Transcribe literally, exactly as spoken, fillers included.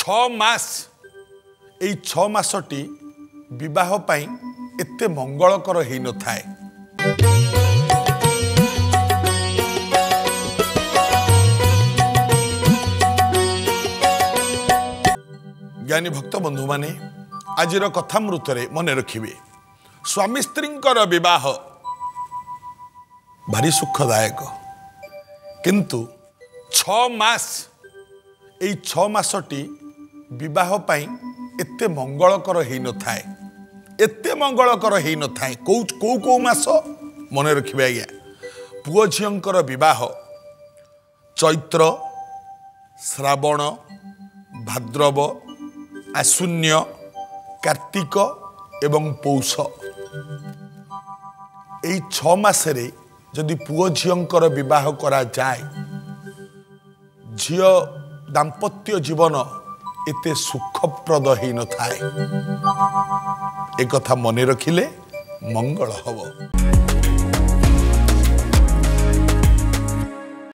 छह मास एई छह मासटी विवाह पाई एते मंगलकर हेई न थाए। ज्ञानी भक्त बंधु माने आजिर कथामृत मन रखिए स्वामी स्त्री विवाह भारी सुखदायक किंतु छह मास एई छह मासटी विवाह पाई एते मंगलकर हेई न थाए एते मंगलकर हेई न थाए को को को मास मन रखिए आज्ञा पुओ झियंकर विवाह चैत्र श्रावण भाद्रव आश्विन्य कार्तिक एवं पौष एई छह मासरे जदि पुओ झियंकर विवाह करा जाए झियो दाम्पत्य जीवन एते सुखप्रद हेई न थाए। एक कथा मने रखिले मंगल हब।